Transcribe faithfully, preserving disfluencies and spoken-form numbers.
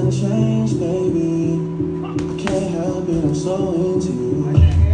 change, baby. I can't help it, I'm so into you.